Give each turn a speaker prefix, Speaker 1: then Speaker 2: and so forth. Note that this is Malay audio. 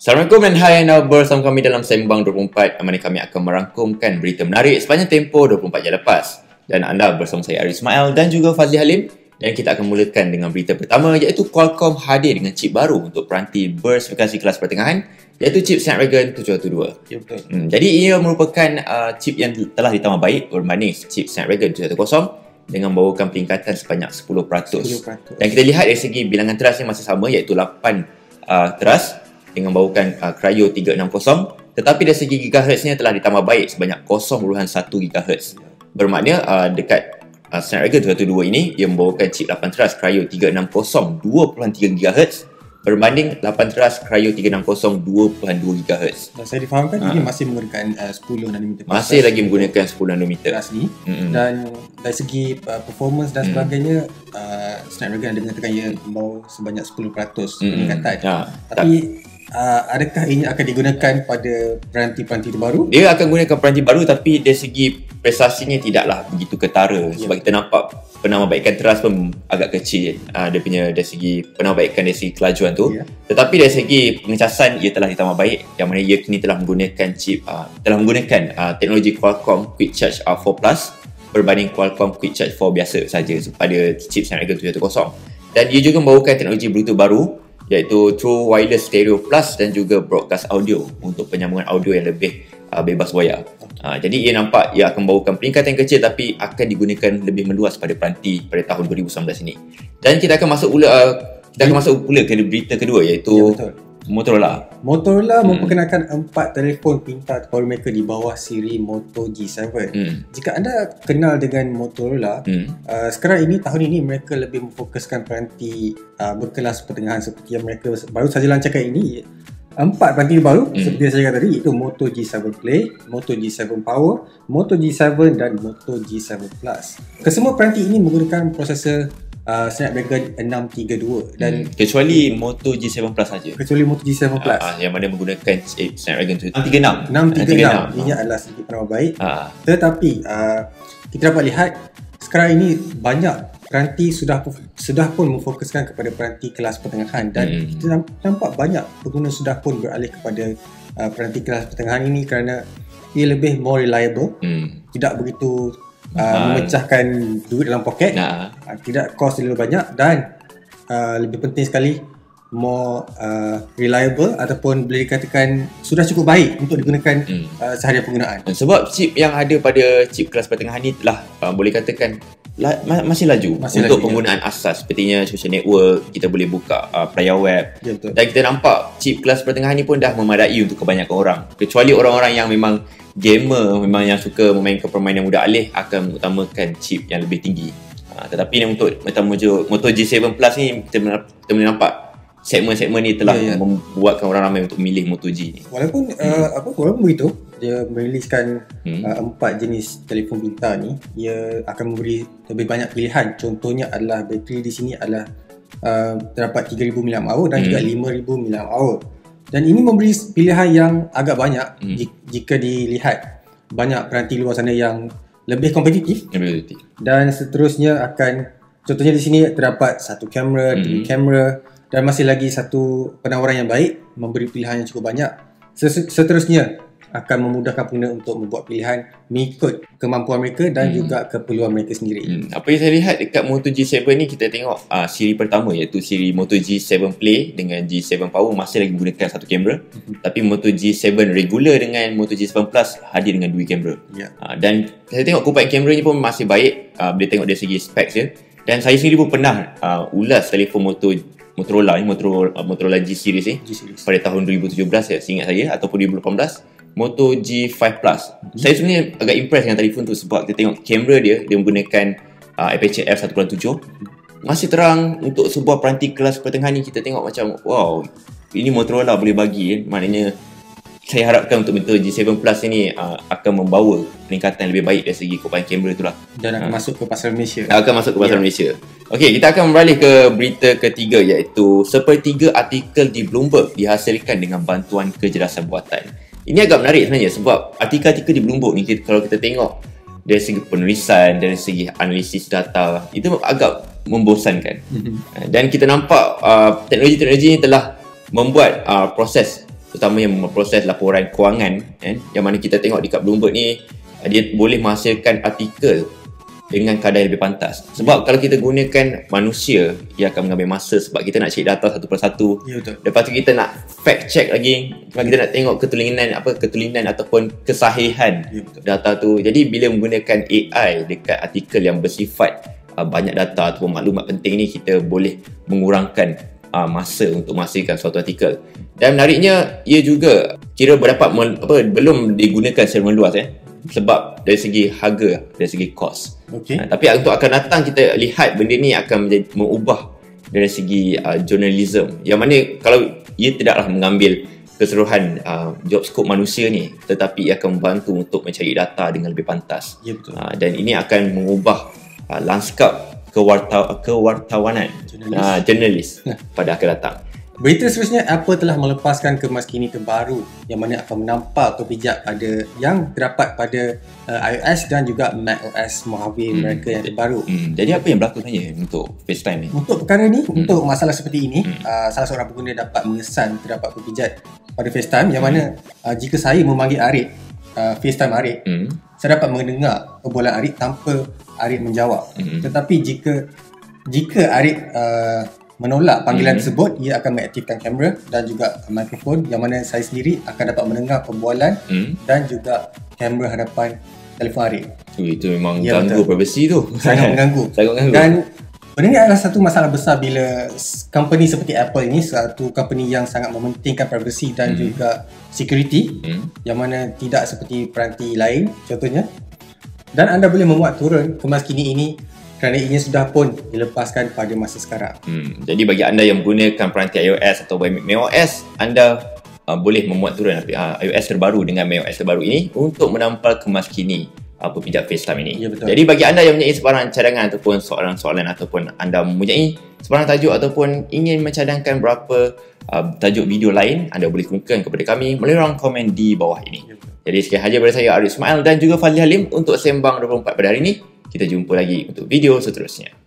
Speaker 1: Assalamualaikum dan hai anda bersama kami dalam Sembang 24, mana kami akan merangkumkan berita menarik sepanjang tempoh 24 jam lepas. Dan anda bersama saya Arif Ismail dan juga Fazli Halim. Dan kita akan mulakan dengan berita pertama, iaitu Qualcomm hadir dengan chip baru untuk peranti berspesifikasi kelas pertengahan, iaitu chip Snapdragon 712.
Speaker 2: Ya, betul.
Speaker 1: Jadi ia merupakan chip yang telah ditambah baik berbanding chip Snapdragon 710 dengan membawakan peningkatan sebanyak 10%. Dan kita lihat dari segi bilangan terasnya masih sama, iaitu 8 teras dengan membawakan Kryo 360, tetapi dari segi gigahertznya telah ditambah baik sebanyak 0.1 GHz. Bermakna dekat Snapdragon 712 ini ia membawakan chip 8 teras Kryo 360 2.3 GHz berbanding 8 teras Kryo 360 2.2 GHz.
Speaker 2: Dan saya difahamkan ini masih menggunakan 10 nanometer.
Speaker 1: Masih lagi menggunakan 10 nanometer
Speaker 2: asli. Dan dari segi performance dan sebagainya, Snapdragon ada mengatakan ia membawa sebanyak 10% peningkatan. Tapi adakah ini akan digunakan pada peranti-peranti terbaru?
Speaker 1: Dia akan gunakan peranti baru, tapi dari segi prestasinya tidaklah begitu ketara. Sebab kita nampak penambahbaikan teras pun agak kecil. Dia punya dari segi penambahbaikan dari segi kelajuan tu. Tetapi dari segi pengecasan ia telah ditambah baik, yang mana ia kini telah menggunakan chip teknologi Qualcomm Quick Charge 4 Plus berbanding Qualcomm Quick Charge 4 biasa saja pada chip Snapdragon 710. Dan ia juga membawakan teknologi Bluetooth baru, iaitu True Wireless Stereo Plus dan juga Broadcast Audio untuk penyambungan audio yang lebih bebas wayar. Jadi ia nampak ia akan membawakan peningkatan yang kecil tapi akan digunakan lebih meluas pada peranti pada tahun 2019 ini. Dan kita akan masuk pula ke berita kedua, iaitu Motorola
Speaker 2: memperkenalkan 4 telefon pintar terbaru mereka di bawah siri Moto G7. Jika anda kenal dengan Motorola, sekarang ini, tahun ini mereka lebih memfokuskan peranti berkelas pertengahan seperti yang mereka baru saja lancarkan ini. 4 peranti baru seperti yang saya kata tadi, iaitu Moto G7 Play, Moto G7 Power, Moto G7 dan Moto G7 Plus. Kesemua peranti ini menggunakan prosesor Snapdragon 632 dan
Speaker 1: kecuali Moto G7 Plus saja.
Speaker 2: Kecuali Moto G7 Plus
Speaker 1: yang mana menggunakan chip Snapdragon 636.
Speaker 2: Ini adalah sedikit penambah baik. Tetapi kita dapat lihat sekarang ini banyak peranti sudah pun memfokuskan kepada peranti kelas pertengahan, dan kita nampak banyak pengguna sudah pun beralih kepada peranti kelas pertengahan ini kerana ia lebih more reliable, tidak begitu memecahkan duit dalam poket, tidak kos terlalu banyak, dan lebih penting sekali more reliable ataupun boleh dikatakan sudah cukup baik untuk digunakan seharian penggunaan.
Speaker 1: Sebab chip yang ada pada chip kelas pertengahan ni telah boleh katakan masih laju untuk penggunaan asas, sepertinya social network, kita boleh buka player web, dan kita nampak chip kelas pertengahan ni pun dah memadai untuk kebanyakan orang, kecuali orang-orang yang memang gamer, memang yang suka memainkan permainan mudah alih akan mengutamakan chip yang lebih tinggi. Tetapi untuk Moto G7 Plus ni kita boleh nampak segmen-segmen ni telah membuatkan orang ramai untuk memilih Moto G ni.
Speaker 2: Walaupun begitu, dia meriliskan 4 jenis telefon pintar ni, ia akan memberi lebih banyak pilihan. Contohnya adalah bateri di sini adalah terdapat 3000 mAh dan juga 5000 mAh. Dan ini memberi pilihan yang agak banyak jika dilihat banyak peranti luar sana yang lebih kompetitif. Dan seterusnya contohnya di sini terdapat satu kamera, dua kamera, dan masih lagi satu penawaran yang baik, memberi pilihan yang cukup banyak. Seterusnya akan memudahkan pengguna untuk membuat pilihan mengikut kemampuan mereka dan juga keperluan mereka sendiri.
Speaker 1: Apa yang saya lihat dekat Moto G7 ni, kita tengok siri pertama, iaitu siri Moto G7 Play dengan G7 Power masih lagi menggunakan satu kamera. Tapi Moto G7 regular dengan Moto G7 Plus hadir dengan 2 kamera. Dan saya tengok kumpulan kamera ni pun masih baik, boleh tengok dari segi specs dia. Dan saya sendiri pun pernah ulas telefon Motorola G series ni pada tahun 2017 seingat saya, ataupun 2018, Moto G5 Plus. Saya sebenarnya agak impress dengan telefon tu sebab kita tengok kamera dia menggunakan aperture f1.7, masih terang. Untuk sebuah peranti kelas pertengahan ni kita tengok macam wow, ini Motorola boleh bagi. Maknanya saya harapkan untuk Moto G7 Plus ini akan membawa peningkatan lebih baik dari segi kumpulan kamera itulah,
Speaker 2: dan akan masuk ke pasar Malaysia.
Speaker 1: Malaysia. Okey, kita akan beralih ke berita ketiga, iaitu sepertiga artikel di Bloomberg dihasilkan dengan bantuan kecerdasan buatan. Ini agak menarik sebenarnya sebab artikel-artikel di Bloomberg ni, kalau kita tengok dari segi penulisan, dari segi analisis data, itu agak membosankan. Dan kita nampak teknologi-teknologi ini telah membuat proses terutamanya memproses laporan kewangan kan, yang mana kita tengok dekat Bloomberg ni dia boleh menghasilkan artikel dengan kadar yang lebih pantas. Sebab kalau kita gunakan manusia, ia akan mengambil masa sebab kita nak cek data satu persatu.
Speaker 2: Ya, betul.
Speaker 1: Lepas tu kita nak fact check lagi. Kita nak tengok ketulinan ataupun kesahihan data tu. Jadi bila menggunakan AI dekat artikel yang bersifat banyak data ataupun maklumat penting ni, kita boleh mengurangkan masa untuk menghasilkan suatu artikel. Dan menariknya, ia juga kira belum digunakan secara meluas sebab dari segi harga, dari segi kos. Tapi untuk akan datang kita lihat benda ni akan mengubah dari segi journalism, yang mana kalau ia tidaklah mengambil keseluruhan job scope manusia ni, tetapi ia akan membantu untuk mencari data dengan lebih pantas.
Speaker 2: Ya, betul.
Speaker 1: Dan ini akan mengubah lanskap kewartawanan jurnalis pada akan datang.
Speaker 2: Berita seterusnya, Apple telah melepaskan kemas kini terbaru yang mana akan menampal kepijak yang terdapat pada iOS dan juga macOS Mojave mereka yang terbaru.
Speaker 1: Jadi apa yang berlaku sebenarnya untuk FaceTime ni?
Speaker 2: Untuk perkara ni, untuk masalah seperti ini, salah seorang pengguna dapat mengesan terdapat kepijak pada FaceTime yang mana jika saya memanggil Arik, FaceTime Arik, saya dapat mendengar perbualan Arik tanpa Arik menjawab. Tetapi jika Arik menolak panggilan tersebut, ia akan mengaktifkan kamera dan juga mikrofon, yang mana saya sendiri akan dapat mendengar perbualan dan juga kamera hadapan telefon Arik.
Speaker 1: Itu memang ganggu privasi tu.
Speaker 2: Sangat mengganggu. Dan benda ni adalah satu masalah besar bila company seperti Apple ini, satu company yang sangat mementingkan privasi dan juga security, yang mana tidak seperti peranti lain contohnya. Dan anda boleh memuat turun kemas kini ini kerana ianya sudah pun dilepaskan pada masa sekarang.
Speaker 1: Jadi bagi anda yang menggunakan peranti iOS atau macOS, anda boleh memuat turun iOS terbaru dengan macOS terbaru ini untuk menampal kemas kini pepijak FaceTime ini.
Speaker 2: Ya, betul.
Speaker 1: Jadi bagi anda yang mempunyai sebarang cadangan ataupun soalan-soalan, ataupun anda mempunyai sebarang tajuk ataupun ingin mencadangkan berapa tajuk video lain, anda boleh kemukakan kepada kami melalui ruang komen di bawah ini.
Speaker 2: Ya,
Speaker 1: jadi sekian sahaja daripada saya, Arif Ismail dan juga Fadli Halim untuk Sembang 24 pada hari ini. Kita jumpa lagi untuk video seterusnya.